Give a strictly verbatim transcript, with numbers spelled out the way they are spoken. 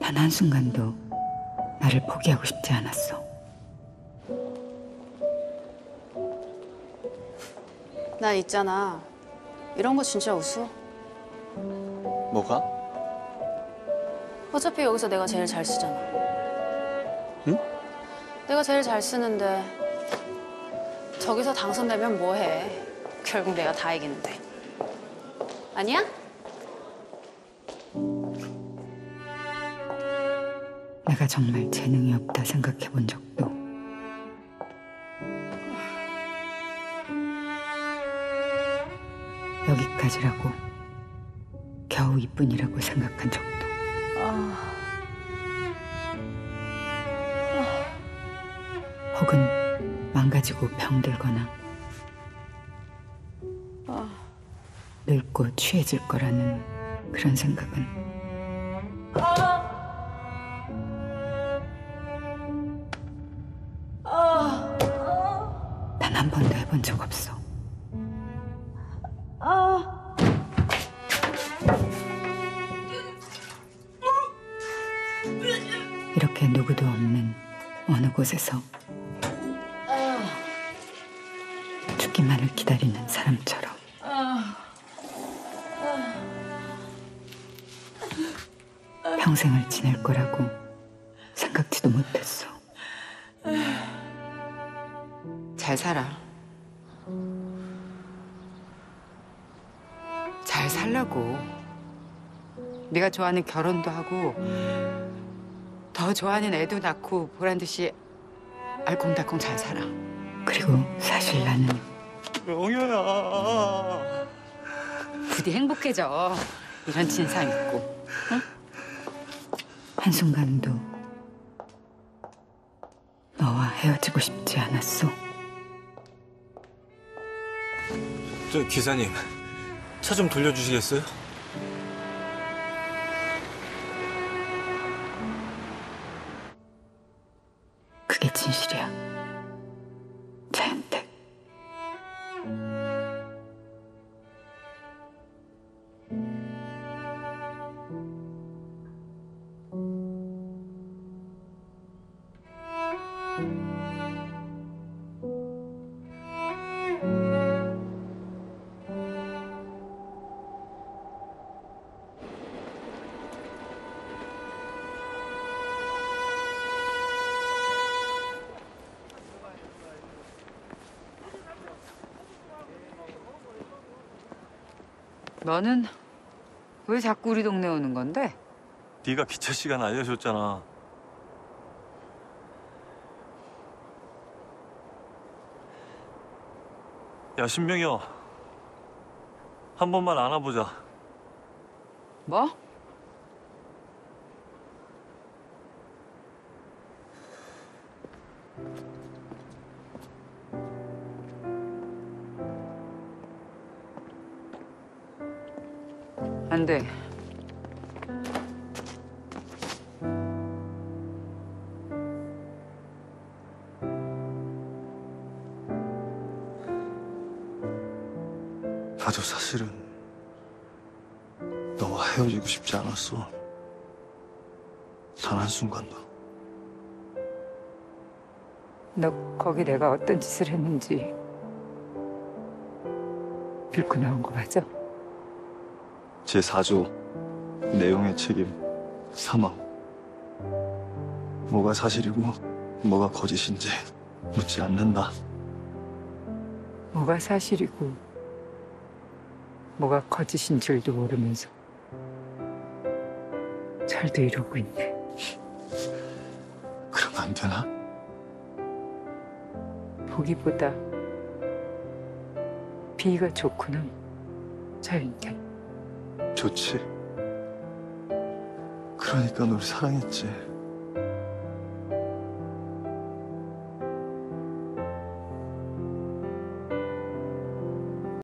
단 한순간도 나를 포기하고 싶지 않았어. 난 있잖아. 이런 거 진짜 웃어. 뭐가? 어차피 여기서 내가 제일 잘 쓰잖아. 응? 내가 제일 잘 쓰는데 저기서 당선되면 뭐해. 결국 내가 다 이기는데. 아니야? 내가 정말 재능이 없다 생각해 본 적도, 여기까지라고, 겨우 이뿐이라고 생각한 적도. 혹은 망가지고 병들거나 늙고 취해질 거라는 그런 생각은 단 한 번도 해본 적 없어. 이렇게 누구도 없는 어느 곳에서 죽기만을 기다리는 사람처럼. 평생을 지낼 거라고 생각지도 못했어. 잘 살아. 잘 살라고. 네가 좋아하는 결혼도 하고 더 좋아하는 애도 낳고 보란 듯이 알콩달콩 잘 살아. 그리고 사실 나는 영효야. 부디 행복해져. 이런 진상 있고. 응? 한순간도 너와 헤어지고 싶지 않았어. 저 기사님, 차 좀 돌려주시겠어요? 그게 진실이야, 차은택. 너는 왜 자꾸 우리 동네 오는 건데? 네가 기차 시간 알려줬잖아. 야, 신명이야. 한 번만 안아보자. 뭐? 안 돼. 나도 사실은 너와 헤어지고 싶지 않았어. 단 한순간도. 너 거기 내가 어떤 짓을 했는지 읽고 나온 거 맞아? 제사 조 내용의 책임 사망. 뭐가 사실이고 뭐가 거짓인지 묻지 않는다. 뭐가 사실이고 뭐가 거짓인 줄도 모르면서 잘도 이러고 있네. 그러면 안 되나? 보기보다 비위가 좋구나, 차윤택. 좋지. 그러니까 널 사랑했지.